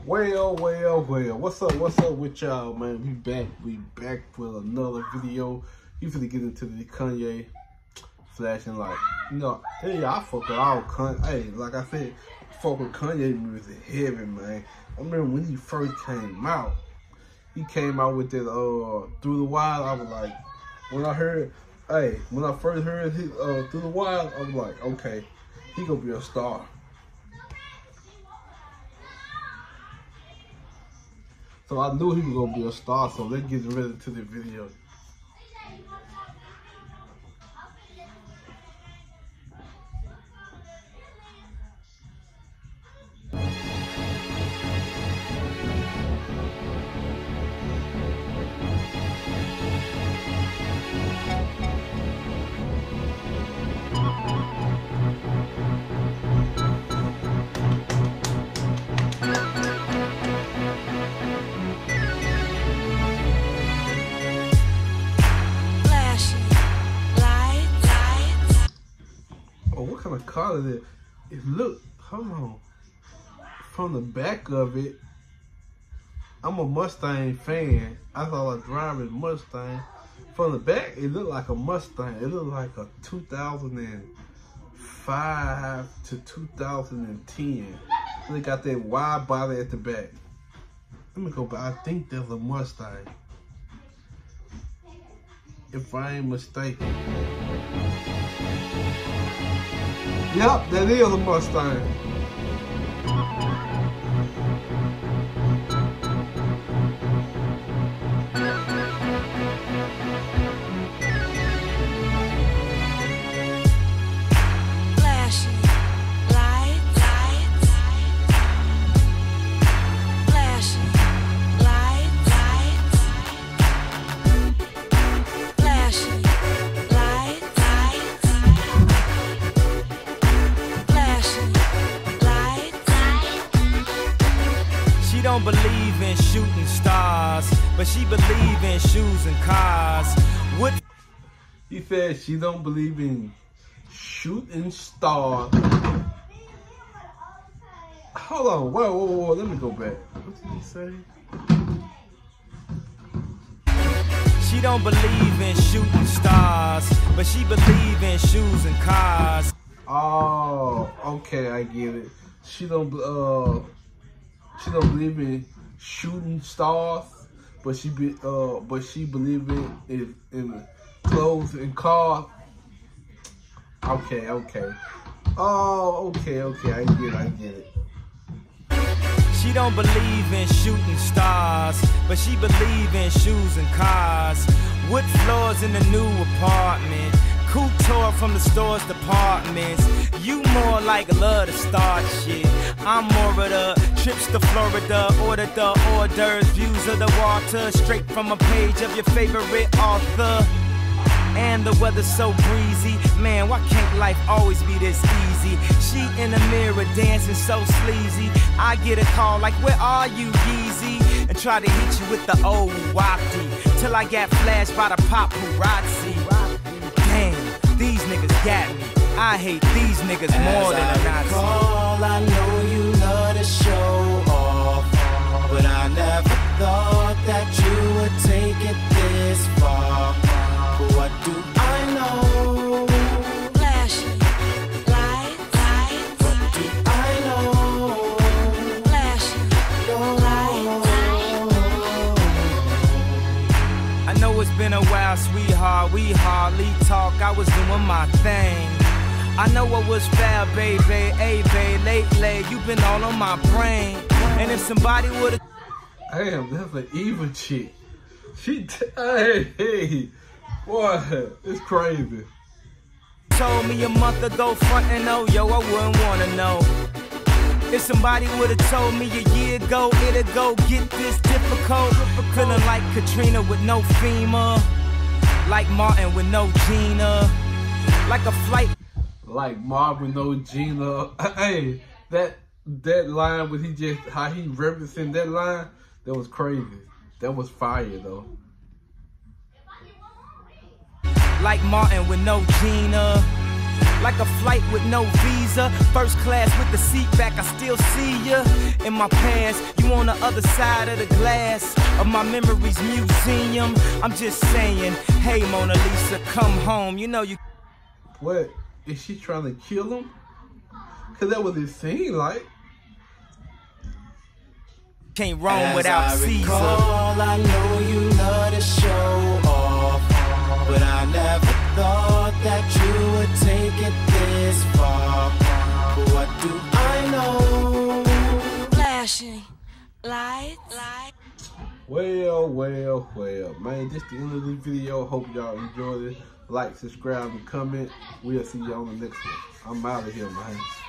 Well, what's up with y'all, man? We back with another video. You finna get into the Kanye flashing light. You know, hey, I fuck with all Kanye. Hey, like I said, fuck with Kanye music heavy, man. I remember when he first came out. He came out with that Through the Wild. I was like, when I first heard his Through the Wild, I was like, okay, he gonna be a star. So I knew he was gonna be a star, so let's get ready to the video. What kind of car is it? It look, hold on. From the back of it, I'm a Mustang fan. I thought I was driving a Mustang. From the back, it looked like a Mustang. It looked like a 2005 to 2010. They got that wide body at the back. Let me go back. I think there's a Mustang, if I ain't mistaken. Yep, that is a Mustang. Flashing lights, flashing lights, flashing lights. She don't believe in shooting stars, but she believe in shoes and cars. What? He said she don't believe in shooting stars. Hold on, whoa, let me go back. What did he say? She don't believe in shooting stars, but she believe in shoes and cars. Oh, okay, I get it. She don't believe in shooting stars, but she believe in clothes and cars. Okay. Oh, okay, I get it. She don't believe in shooting stars, but she believe in shoes and cars. Wood floors in the new apartment. Couture from the store's departments. You more like love to start shit. I'm more of the trips to Florida. Order the hors d'oeuvres, views of the water. Straight from a page of your favorite author. And the weather's so breezy. Man, why can't life always be this easy? She in the mirror dancing so sleazy. I get a call like, where are you, Yeezy? And try to hit you with the old wafty. Till I got flashed by the paparazzi. Damn, these niggas got me. I hate these niggas more than a Nazi. I know you love to show off, but I never thought that you would take it this far. But what do I know? Flashing lights, What do I know? flashing lights. I know it's been a while, sweetheart. We hardly talk. I was doing my thing. I know what was foul, baby. Hey, babe, lately you been all on my brain. And if somebody would've, Damn, that's an evil chick. Hey, boy, it's crazy. told me a month ago, front and oh, yo, I wouldn't wanna know. If somebody would've told me a year ago, it'd go get this difficult. Feeling like Katrina with no FEMA, like Martin with no Gina, like a flight. Like Marvin, no Gina. Hey, that line when how he referencing that line, that was crazy. That was fire though. Like Martin with no Gina, like a flight with no visa. First class with the seat back, I still see ya. In my past, you on the other side of the glass of my memories museum. I'm just saying, hey Mona Lisa, come home. You know you. What? Is she trying to kill him? Cause that was it seemed like. Can't roam without Caesar. Recall, I know you love to show off, but I never thought that you would take it this far. But what do I know? Flashing lights. Well, man, this the end of the video. Hope y'all enjoyed it. Like, subscribe, and comment. We'll see y'all on the next one. I'm out of here, man.